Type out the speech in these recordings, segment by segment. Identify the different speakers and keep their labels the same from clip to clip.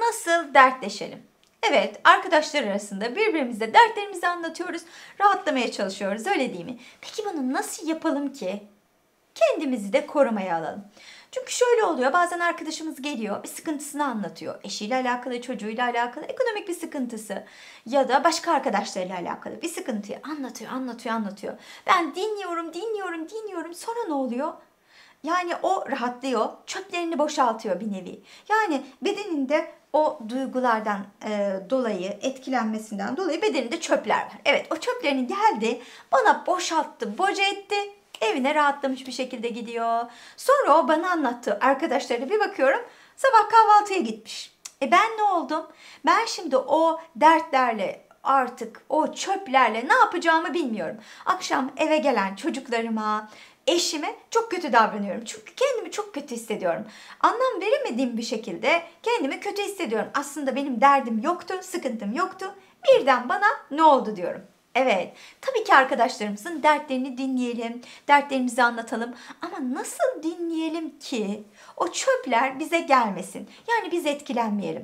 Speaker 1: nasıl dertleşelim? Evet, arkadaşlar arasında birbirimize dertlerimizi anlatıyoruz, rahatlamaya çalışıyoruz, öyle değil mi? Peki bunu nasıl yapalım ki kendimizi de korumaya alalım? Çünkü şöyle oluyor, bazen arkadaşımız geliyor, bir sıkıntısını anlatıyor. Eşiyle alakalı, çocuğuyla alakalı, ekonomik bir sıkıntısı ya da başka arkadaşlarıyla alakalı bir sıkıntıyı anlatıyor. Ben dinliyorum. Sonra ne oluyor? Yani o rahatlıyor, çöplerini boşaltıyor bir nevi. Yani bedeninde o duygulardan dolayı, etkilenmesinden dolayı bedeninde çöpler var. Evet, o çöplerini geldi, bana boşalttı, boca etti. Evine rahatlamış bir şekilde gidiyor. Sonra o bana anlattı. Arkadaşlarına bir bakıyorum, sabah kahvaltıya gitmiş. Ben ne oldum? Ben şimdi o dertlerle, artık o çöplerle ne yapacağımı bilmiyorum. Akşam eve gelen çocuklarıma, eşime çok kötü davranıyorum. Çünkü kendimi çok kötü hissediyorum. Anlam veremediğim bir şekilde kendimi kötü hissediyorum. Aslında benim derdim yoktu, sıkıntım yoktu. Birden bana ne oldu diyorum. Evet, tabii ki arkadaşlarımızın dertlerini dinleyelim, dertlerimizi anlatalım. Ama nasıl dinleyelim ki o çöpler bize gelmesin? Yani biz etkilenmeyelim.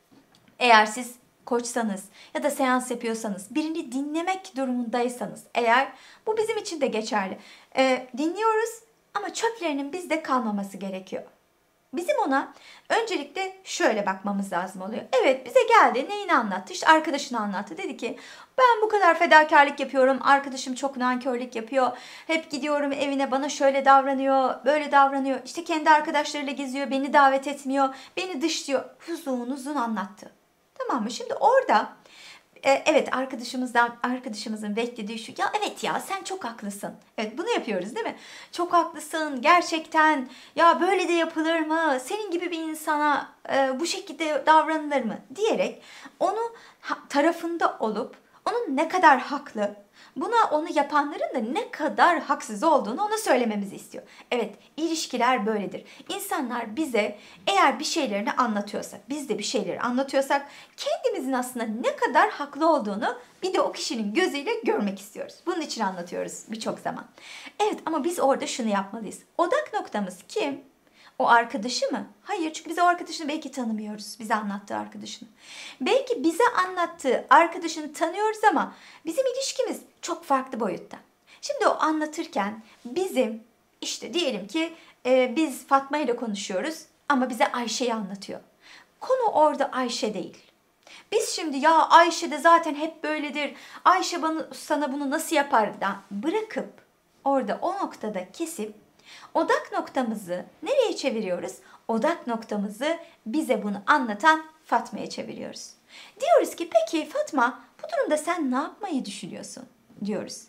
Speaker 1: Eğer siz koçsanız ya da seans yapıyorsanız, birini dinlemek durumundaysanız eğer, bu bizim için de geçerli. Dinliyoruz ama çöplerinin bizde kalmaması gerekiyor. Bizim ona öncelikle şöyle bakmamız lazım oluyor. Evet, bize geldi, neyini anlattı? İşte arkadaşını anlattı. Dedi ki ben bu kadar fedakarlık yapıyorum. Arkadaşım çok nankörlük yapıyor. Hep gidiyorum evine, bana şöyle davranıyor, böyle davranıyor. İşte kendi arkadaşlarıyla geziyor, beni davet etmiyor, beni dışlıyor. Uzun anlattı. Tamam mı? Şimdi orada evet, arkadaşımızın beklediği şu, ya evet ya sen çok haklısın. Evet, bunu yapıyoruz değil mi? Çok haklısın gerçekten, ya böyle de yapılır mı? Senin gibi bir insana bu şekilde davranılır mı? Diyerek onu tarafında olup onun ne kadar haklı, onu yapanların da ne kadar haksız olduğunu ona söylememizi istiyor. Evet, ilişkiler böyledir. İnsanlar bize eğer bir şeylerini anlatıyorsa, biz de bir şeyleri anlatıyorsak kendimizin aslında ne kadar haklı olduğunu bir de o kişinin gözüyle görmek istiyoruz. Bunun için anlatıyoruz birçok zaman. Evet, ama biz orada şunu yapmalıyız. Odak noktamız kim? O arkadaşı mı? Hayır, çünkü biz o arkadaşını belki tanımıyoruz. Bize anlattığı arkadaşını. Belki bize anlattığı arkadaşını tanıyoruz ama bizim ilişkimiz çok farklı boyutta. Şimdi o anlatırken bizim, işte diyelim ki biz Fatma ile konuşuyoruz ama bize Ayşe'yi anlatıyor. Konu orada Ayşe değil. Biz şimdi ya Ayşe de zaten hep böyledir, Ayşe sana bunu nasıl yapar da bırakıp orada o noktada kesip odak noktamızı nereye çeviriyoruz? Odak noktamızı bize bunu anlatan Fatma'ya çeviriyoruz. Diyoruz ki peki Fatma, bu durumda sen ne yapmayı düşünüyorsun? Diyoruz.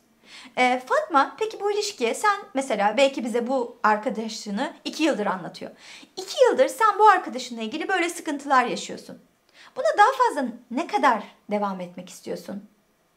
Speaker 1: Fatma, peki bu ilişkiye sen mesela belki bize bu arkadaşını 2 yıldır anlatıyor. 2 yıldır sen bu arkadaşınla ilgili böyle sıkıntılar yaşıyorsun. Buna daha fazla ne kadar devam etmek istiyorsun?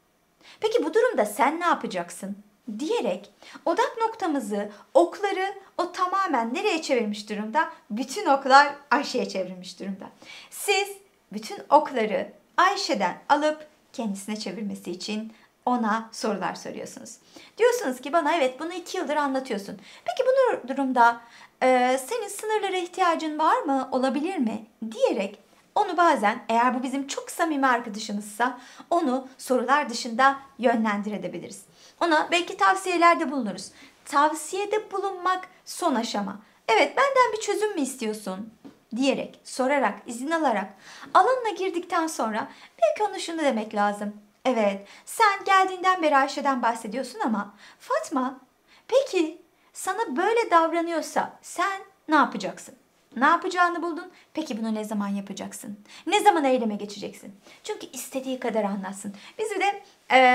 Speaker 1: Peki bu durumda sen ne yapacaksın? Diyerek odak noktamızı, okları o tamamen nereye çevirmiş durumda? Bütün oklar Ayşe'ye çevrilmiş durumda. Siz bütün okları Ayşe'den alıp kendisine çevirmesi için ona sorular soruyorsunuz. Diyorsunuz ki bana evet bunu 2 yıldır anlatıyorsun. Peki bu durumda senin sınırlara ihtiyacın var mı? Olabilir mi? Diyerek onu bazen, eğer bu bizim çok samimi arkadaşımızsa, onu sorular dışında yönlendirebiliriz. Ona belki tavsiyelerde bulunuruz. Tavsiyede bulunmak son aşama. Evet, benden bir çözüm mü istiyorsun? Diyerek, sorarak, izin alarak, alanına girdikten sonra belki ona şunu demek lazım. Evet, sen geldiğinden beri Ayşe'den bahsediyorsun ama Fatma, peki sana böyle davranıyorsa sen ne yapacaksın? Ne yapacağını buldun. Peki bunu ne zaman yapacaksın? Ne zaman eyleme geçeceksin? Çünkü istediği kadar anlatsın. Biz bir de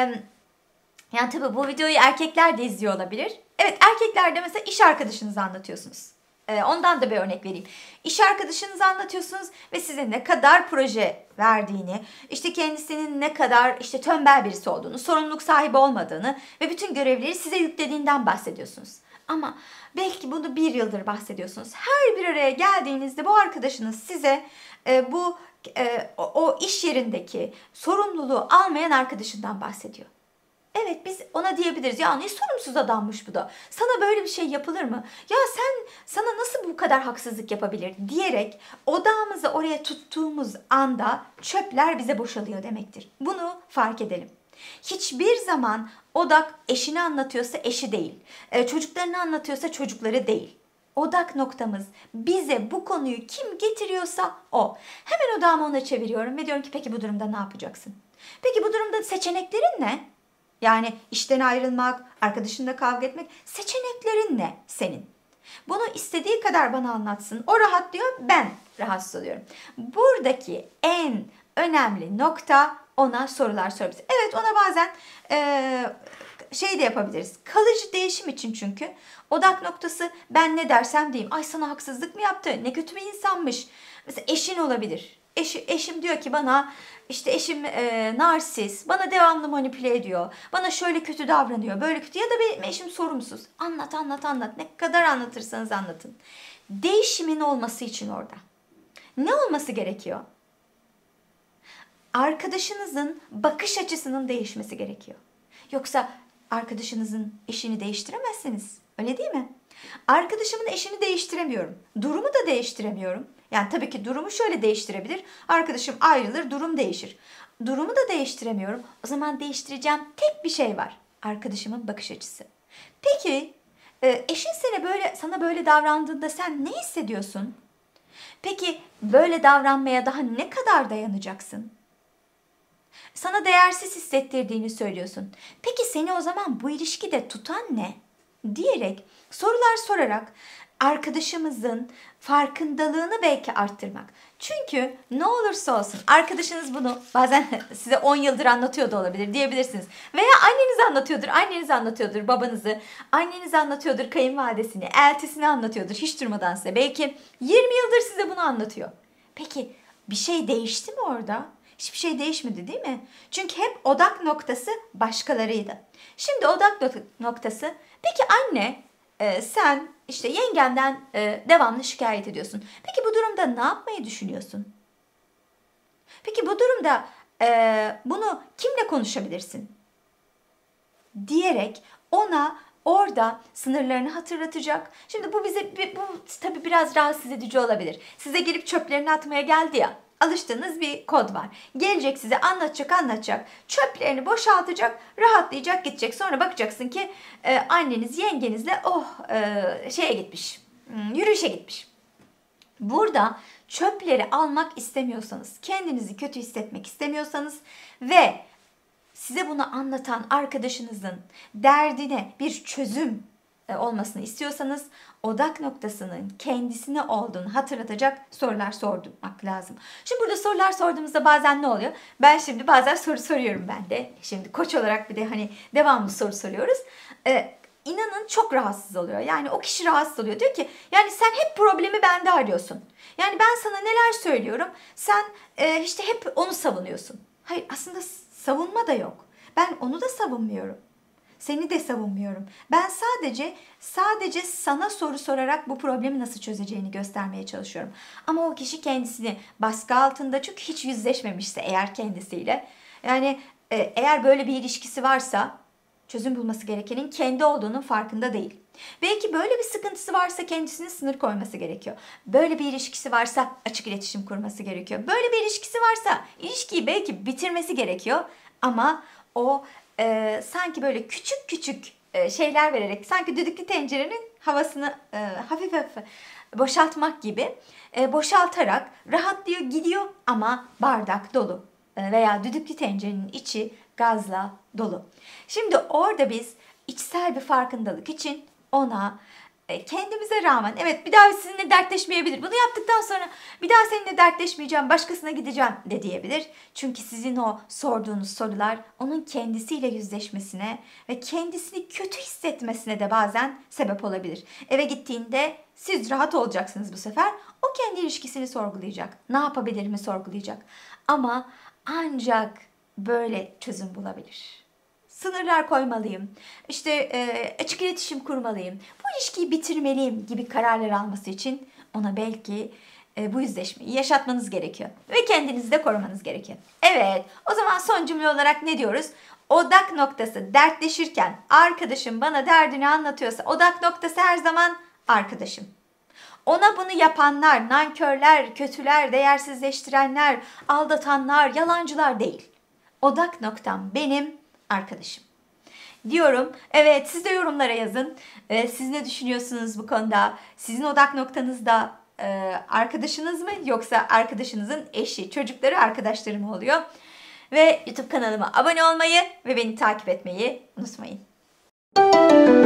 Speaker 1: yani tabii bu videoyu erkekler de izliyor olabilir. Evet, erkekler de mesela iş arkadaşınızı anlatıyorsunuz. Ondan da bir örnek vereyim. İş arkadaşınızı anlatıyorsunuz ve size ne kadar proje verdiğini, işte kendisinin ne kadar işte tembel birisi olduğunu, sorumluluk sahibi olmadığını ve bütün görevleri size yüklediğinden bahsediyorsunuz. Ama belki bunu 1 yıldır bahsediyorsunuz. Her bir araya geldiğinizde bu arkadaşınız size o iş yerindeki sorumluluğu almayan arkadaşından bahsediyor. Evet, biz ona diyebiliriz. Ya ne sorumsuz adammış bu da. Sana böyle bir şey yapılır mı? Ya sana nasıl bu kadar haksızlık yapabilir diyerek odağımızı oraya tuttuğumuz anda çöpler bize boşalıyor demektir. Bunu fark edelim. Hiçbir zaman odak eşini anlatıyorsa eşi değil, çocuklarını anlatıyorsa çocukları değil. Odak noktamız bize bu konuyu kim getiriyorsa o. Hemen odağımı ona çeviriyorum ve diyorum ki peki bu durumda ne yapacaksın? Peki bu durumda seçeneklerin ne? Yani işten ayrılmak, arkadaşınla kavga etmek, seçeneklerin ne senin? Bunu istediği kadar bana anlatsın. O rahatlıyor, ben rahatsız oluyorum. Buradaki en önemli nokta ona sorular sorabiliriz. Evet, ona bazen şey de yapabiliriz. Kalıcı değişim için çünkü. Odak noktası ben ne dersem diyeyim. Ay sana haksızlık mı yaptı? Ne kötü bir insanmış. Mesela eşin olabilir. Eşim diyor ki bana işte eşim narsist, bana devamlı manipüle ediyor, bana şöyle kötü davranıyor, böyle kötü ya da benim eşim sorumsuz. Anlat anlat anlat, ne kadar anlatırsanız anlatın. Değişimin olması için orada ne olması gerekiyor? Arkadaşınızın bakış açısının değişmesi gerekiyor. Yoksa arkadaşınızın eşini değiştiremezsiniz. Öyle değil mi? Arkadaşımın eşini değiştiremiyorum. Durumu da değiştiremiyorum. Yani tabii ki durumu şöyle değiştirebilir. Arkadaşım ayrılır, durum değişir. Durumu da değiştiremiyorum. O zaman değiştireceğim tek bir şey var. Arkadaşımın bakış açısı. Peki eşin sana böyle davrandığında sen ne hissediyorsun? Peki böyle davranmaya daha ne kadar dayanacaksın? Sana değersiz hissettirdiğini söylüyorsun. Peki seni o zaman bu ilişkide tutan ne? Diyerek sorular sorarak arkadaşımızın farkındalığını belki arttırmak. Çünkü ne olursa olsun arkadaşınız bunu bazen size 10 yıldır anlatıyor da olabilir diyebilirsiniz. Veya anneniz anlatıyordur babanızı, anneniz anlatıyordur kayınvalidesini, eltisini anlatıyordur hiç durmadan size. Belki 20 yıldır size bunu anlatıyor. Peki bir şey değişti mi orada? Hiçbir şey değişmedi değil mi? Çünkü hep odak noktası başkalarıydı. Şimdi odak noktası, peki anne sen işte yengenden devamlı şikayet ediyorsun. Peki bu durumda ne yapmayı düşünüyorsun? Peki bu durumda bunu kimle konuşabilirsin? Diyerek ona orada sınırlarını hatırlatacak. Şimdi bu tabii biraz rahatsız edici olabilir. Size gelip çöplerini atmaya geldi ya. Alıştığınız bir kod var. Gelecek size anlatacak. Çöplerini boşaltacak, rahatlayacak, gidecek. Sonra bakacaksın ki anneniz yengenizle şeye gitmiş. Yürüyüşe gitmiş. Burada çöpleri almak istemiyorsanız, kendinizi kötü hissetmek istemiyorsanız ve size bunu anlatan arkadaşınızın derdine bir çözüm olmasını istiyorsanız odak noktasının kendisine olduğunu hatırlatacak sorular sormak lazım. Şimdi burada sorular sorduğumuzda bazen ne oluyor? Ben şimdi bazen soru soruyorum ben de. Şimdi koç olarak bir de hani devamlı soru soruyoruz. İnanın çok rahatsız oluyor. Yani o kişi rahatsız oluyor. Diyor ki yani sen hep problemi bende arıyorsun. Yani ben sana neler söylüyorum. Sen işte hep onu savunuyorsun. Hayır, aslında savunma da yok. Ben onu da savunmuyorum. Seni de savunmuyorum. Ben sadece sana soru sorarak bu problemi nasıl çözeceğini göstermeye çalışıyorum. Ama o kişi kendisini baskı altında, çünkü hiç yüzleşmemişse eğer kendisiyle. Yani eğer böyle bir ilişkisi varsa çözüm bulması gerekenin kendi olduğunun farkında değil. Belki böyle bir sıkıntısı varsa kendisine sınır koyması gerekiyor. Böyle bir ilişkisi varsa açık iletişim kurması gerekiyor. Böyle bir ilişkisi varsa ilişkiyi belki bitirmesi gerekiyor. Ama o sanki böyle küçük şeyler vererek, sanki düdüklü tencerenin havasını hafif boşaltmak gibi boşaltarak rahatlıyor, gidiyor ama bardak dolu veya düdüklü tencerenin içi gazla dolu. Şimdi orada biz içsel bir farkındalık için ona kendimize rağmen evet bir daha sizinle dertleşmeyebilir. Bunu yaptıktan sonra bir daha seninle dertleşmeyeceğim, başkasına gideceğim de diyebilir. Çünkü sizin o sorduğunuz sorular onun kendisiyle yüzleşmesine ve kendisini kötü hissetmesine de bazen sebep olabilir. Eve gittiğinde siz rahat olacaksınız bu sefer. O kendi ilişkisini sorgulayacak. Ne yapabilir mi sorgulayacak. Ama ancak böyle çözüm bulabilir. Sınırlar koymalıyım, işte açık iletişim kurmalıyım, bu ilişkiyi bitirmeliyim gibi kararlar alması için ona belki bu yüzleşmeyi yaşatmanız gerekiyor. Ve kendinizi de korumanız gerekiyor. Evet, o zaman son cümle olarak ne diyoruz? odak noktası dertleşirken arkadaşım bana derdini anlatıyorsa odak noktası her zaman arkadaşım. Ona bunu yapanlar, nankörler, kötüler, değersizleştirenler, aldatanlar, yalancılar değil. Odak noktam benim arkadaşım. Diyorum. Evet, siz de yorumlara yazın. Siz ne düşünüyorsunuz bu konuda? Sizin odak noktanız da arkadaşınız mı yoksa arkadaşınızın eşi, çocukları arkadaşları mı oluyor? Ve YouTube kanalıma abone olmayı ve beni takip etmeyi unutmayın.